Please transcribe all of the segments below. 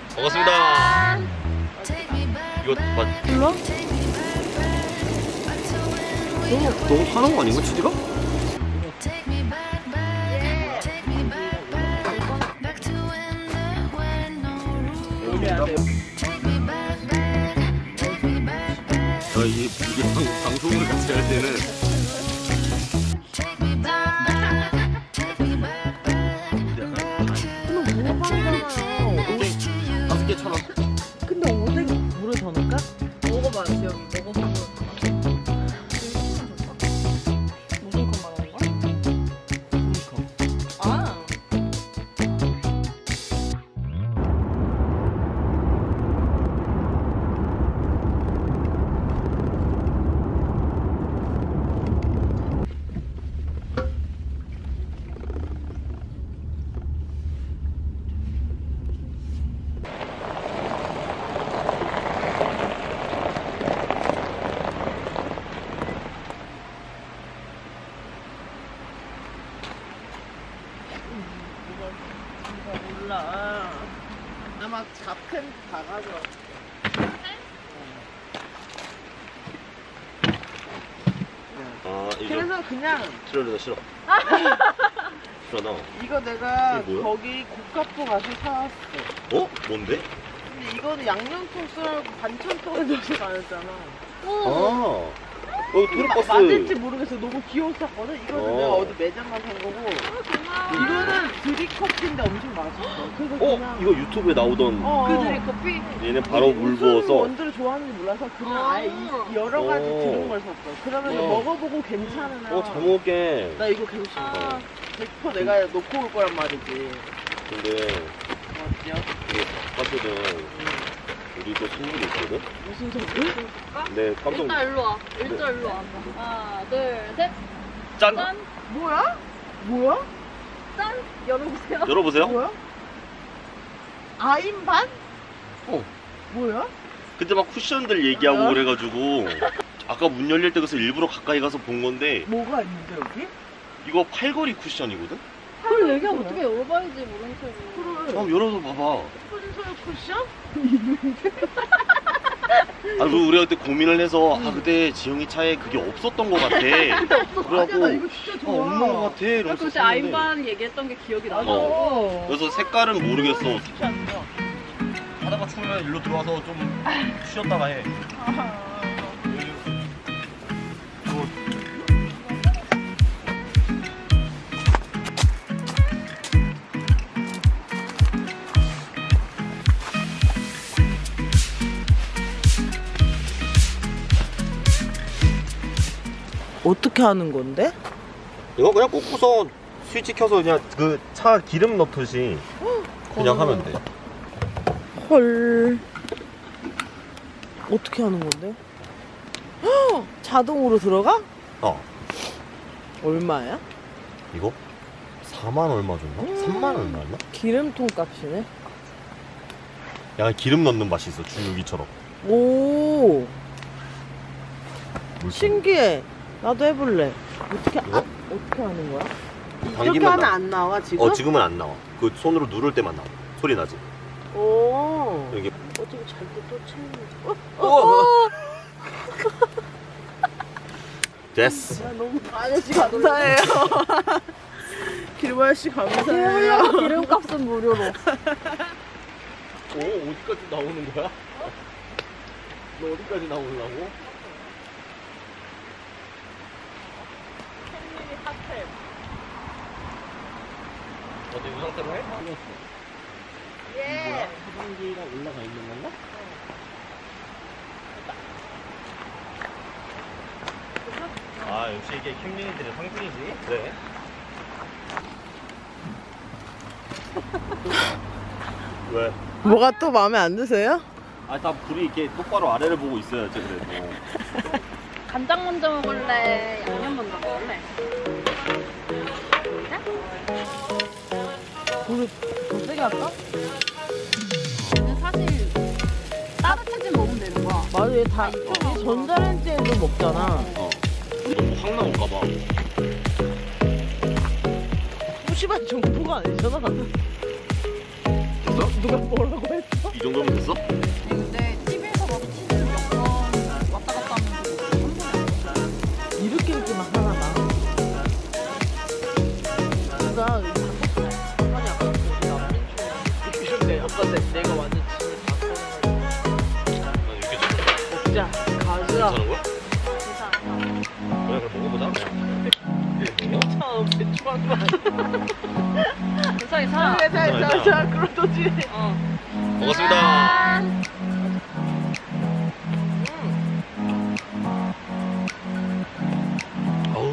반갑습니다. 이거 맞? 몰라? 너무 화난 거 아닌가 치즈가? 이게 방송을 같이 할 때는 다섯 개 1,000원. 근데 오뎅 물을 더 넣을까? 먹어봐, 지영이. 먹어보고. 무슨 컵 말하는 거야? 아. 몰라. 아마 잡큰 다 가져와. 그래서 그냥 싫어 싫어. 싫어. 이거 내가 이게 뭐야? 거기 고카포 가서 사왔어. 어? 뭔데? 근데 이거는 양념 소스하고 반찬통에 넣어서 나왔잖아. 아. 토르버스. 맞을지 모르겠어. 너무 귀여웠었거든. 이거는 내가 어디 매장만 산 거고. 고마워. 이거는 드립커피인데 엄청 맛있어. 그래서 그냥 이거 유튜브에 나오던 그 드립커피? 얘는 바로 물 무슨 부어서. 원두를 좋아하는지 몰라서 그냥 아예 여러 가지 들은 걸 샀어. 그러면서 먹어보고 괜찮으면 잘 먹을게. 나 이거 괜찮아. 100% 내가 놓고 올 거란 말이지. 근데 맞죠? 이게 바깥에는 우리도 선물이 있거든? 무슨 선물? 네, 깜짝 일단 일로 와. 일단 일로 와. 하나, 둘, 셋. 짠! 짠! 뭐야? 뭐야? 짠! 열어보세요. 열어보세요. 뭐야? 아임반? 어. 뭐야? 근데 막 쿠션들 얘기하고 그래가지고 아까 문 열릴 때 그래서 일부러 가까이 가서 본 건데 뭐가 있는데 여기? 이거 팔걸이 쿠션이거든? 그걸 얘기하면 어떻게 열어봐야지, 모른 척을. 그래. 한번 열어서 봐봐. 스프링소유 쿠션? 아, 그리고 우리가 그때 고민을 해서 아 근데 지영이 차에 그게 없었던 것 같아. 아니야, 나 그래갖고 이거 진짜 좋아. 없는 것 같아. 이러면서 그때 샀는데. 아임반 얘기했던 게 기억이 나. 어. 그래서 색깔은 모르겠어. 쉽지 않죠? 하다가 추우면 일로 들어와서 좀 쉬었다가 해. 어떻게 하는 건데? 이거 그냥 꽂고서 스위치 켜서 그냥 그 차 기름 넣듯이 그냥 하면 돼. 헐. 어떻게 하는 건데? 헉! 자동으로 들어가? 어. 얼마야? 이거 4만 얼마 줬나? 3만 얼마였나? 기름통 값이네. 약간 기름 넣는 맛이 있어. 주유기처럼. 오, 물통. 신기해. 나도 해볼래. 어떻게 이거? 어떻게 하는 거야? 이렇게 당기면 하면 나와. 안 나와 지금? 지금은 안 나와. 그 손으로 누를 때만 나와. 소리 나지. 오. 여기. 어차피 잘때 또 채우는. 됐어. 너무 아저씨 감사해요. 기름 아저씨 감사해요. 기름값은 무료로. 어디까지 나오는 거야? 너 어디까지 나오려고? 어디 이 상태로 해? 예. 하반기가 올라가 있는 건가? 아 역시 이게 캠핑이들의 상징이지. 그래. 왜? 뭐가 또 마음에 안 드세요? 아 다 불이 이렇게 똑바로 아래를 보고 있어야지 그래도. 간장 먼저 먹을래? 양념 먼저 먹을래? 불을 더 세게 할까? 근데 사실 따뜻해진 먹으면 되는 거야. 맞아, 얘 다 전자레인지에도 먹잖아. 너무 확 나올까봐. 심한 정보가 아니잖아. 누가 뭐라고 했어? 이 정도면 됐어? 근데 TV에서 막 치즈 몇번 왔다 갔다 하면서 한 번에 이렇게 이렇게만 하나가. 누가 아니 아까 근데 아까 내가 완전 집을 다 난 이렇게 좀 먹자. 가자. 괜찮은 거야? 그래 그럼 먹어보자. 처음 배추한 거 아니야? 괜찮이 사. 자, 그러더지. 먹었습니다. 어우.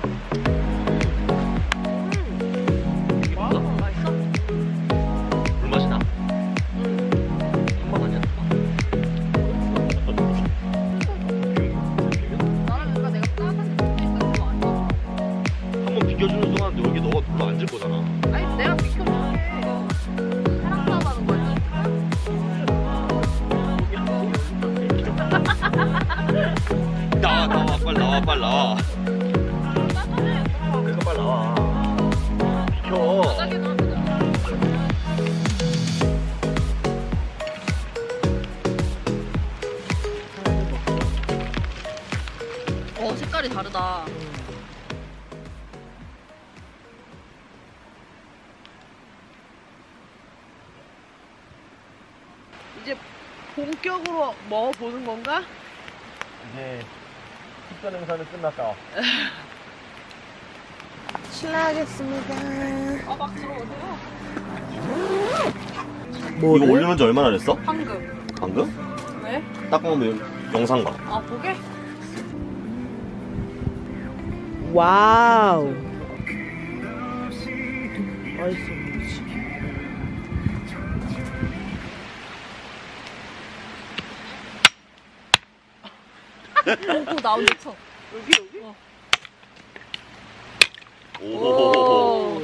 맛있어? 물맛이 나? 한번 아니야? 나는 뭔가 내가 짜는데 그거 그거 안 좋아. 한번 비켜주는 동안 여기 너가 눌러 앉을 거잖아. 아니 내가 비켜줄게. 이거 사랑 싸움하는 거지. 나와 빨리 나와 빨리 나와. 짜증내. 그러니까 빨리 나와. 비켜. 바닥에 놔두자. 색깔이 다르다. 이제 본격으로 먹어보는 건가? 이제 특별 행사는 끝났다. 실례하겠습니다. 막 들어오세요. 이거 올리는 지 얼마나 됐어? 방금. 방금? 왜? 딱 보면 영상 봐. 아 보게? 와우. 맛있어. 오 나온 데 쳐. 여기? 오.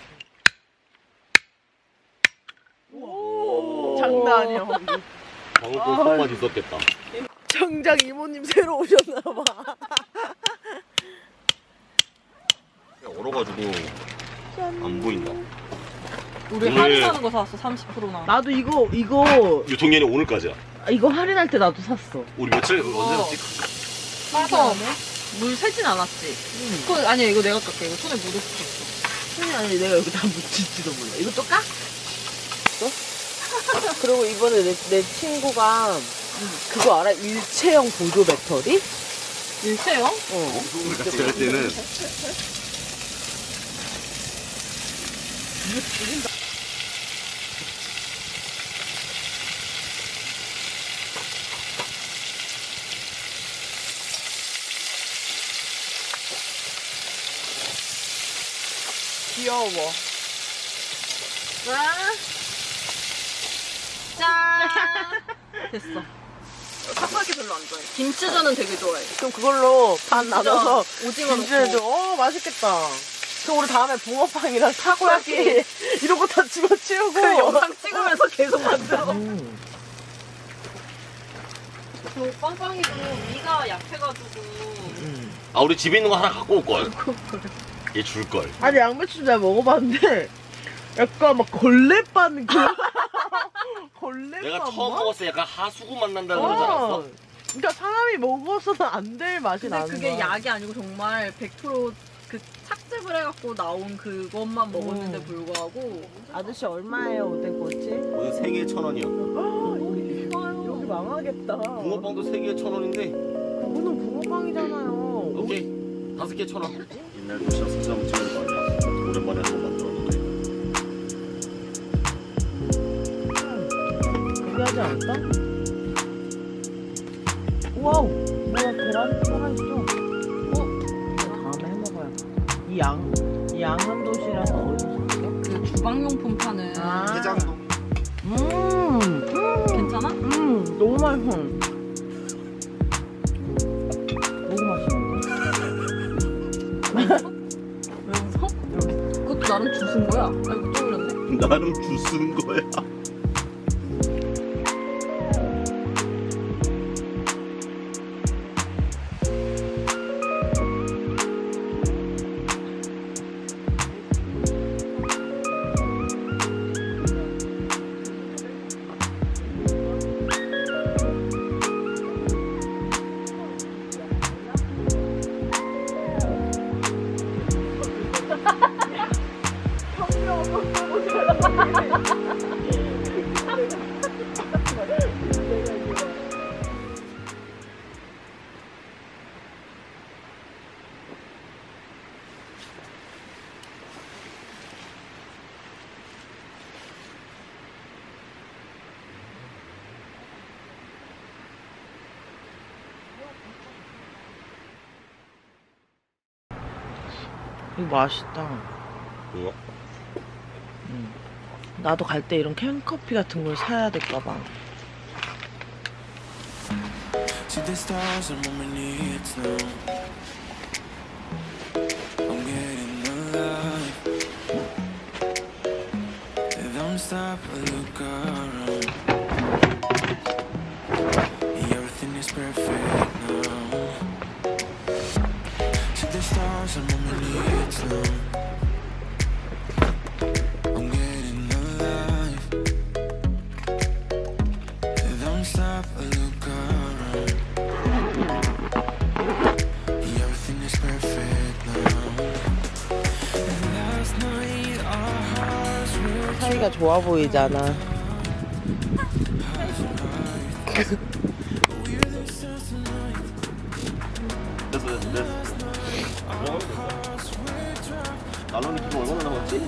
오. 장난 아니야. 방금 또 손맛 있었겠다. 정작 이모님 새로 오셨나봐. 얼어가지고 안 보인다. 우리 오늘- 할인하는 거 사왔어 30%나. 나도 이거 유통기한이 오늘까지야. 할인할 때 나도 샀어. 우리 며칠 언제 샀지? 사서 물 새진 않았지. 그거 아니야 이거 내가 깎게. 이거 손에 묻을 수도 있어. 아니 내가 여기다 묻힐지도 몰라. 이거 또 까? 또? 그리고 이번에 내 친구가 그거 알아? 일체형 보조 배터리? 일체요? 우리 같이 갈 때는 귀여워. 짠. 됐어. 삭발기 별로 안 좋아해. 김치전은 되게 좋아해. 그럼 그걸로 반 나눠서 오징어 김치를 넣고. 맛있겠다. 그럼 우리 다음에 붕어빵이랑 타코야끼 이런 거 다 집어치우고 그 영상 찍으면서 계속 만들어. 저 빵빵이도 위가 약해가지고. 아 우리 집에 있는 거 하나 갖고 올 걸. 얘 줄 걸. 아니 양배추 내가 먹어봤는데 약간 막 걸레반 걸레반 내가 처음 맛? 먹었을 때 약간 하수구 맛 난다 그러지 않았어? 그러니까 사람이 먹어서는 안 될 맛이 근데 나는 그게 거야. 약이 아니고 정말 100% 그 삭즙을 해갖고 나온 그것만 먹었는데 불구하고. 아저씨 얼마예요 오뎅꼬치? 오늘 3개에 1,000원이야. 여기 망하겠다. 붕어빵도 3개에 1,000원인데 그거는 붕어빵이잖아요. 오케이 5개 1,000원. 옛날 도시락 사진 한번 찍을 거 아니야. 오랜만에 한번 만들었는데. 얘기하지 않았다? 와우 뭐야 계란 살아있어. 다음에 해먹어야 이 양은 도시락 어디서 샀어? 그 주방용품 파는. 해장동. 괜찮아? 너무 맛있어. 너무 맛있는데? 왜 웃어? 그것도 나름 주스인 거야. 아이고 또 올렸네. 나름 주스는 거야. 이거 맛있다. 이거? 나도 갈 때 이런 캔커피 같은 걸 사야 될까봐. See the stars are on my knees now. I'm getting alive. Don't stop or look around. Everything is perfect now. See the stars are on my knees now. I'm getting alive. Don't stop or look around. Everything is perfect now. And last night our hearts were 사이가 좋아 보이잖아. 됐어. 나눠니 기도 얼마나 남았지?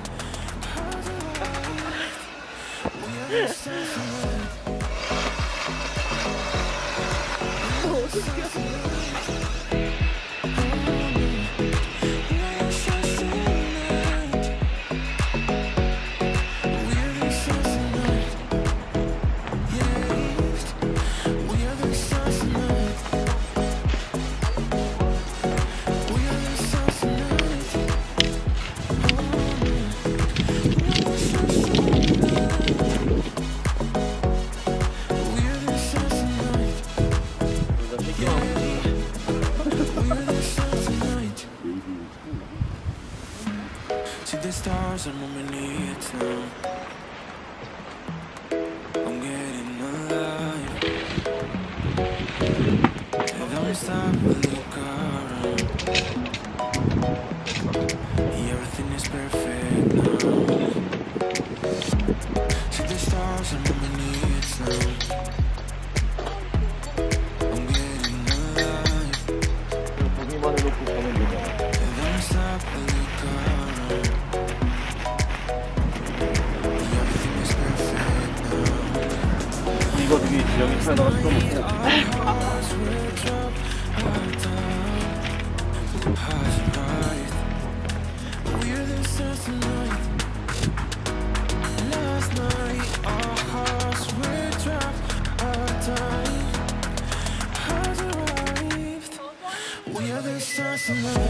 See the stars are on my knees now. I'm getting alive. And don't stop or look around. Everything is perfect now. See the stars are on my knees now. I'm getting alive. 보기만 해놓고 가면 되잖아. And don't stop or look around. Everything is perfect now. 이거 되게 지영이 차에다가 시켜놓고 We're the stars tonight. Last night our hearts were dropped. Our time has arrived. We are the stars tonight.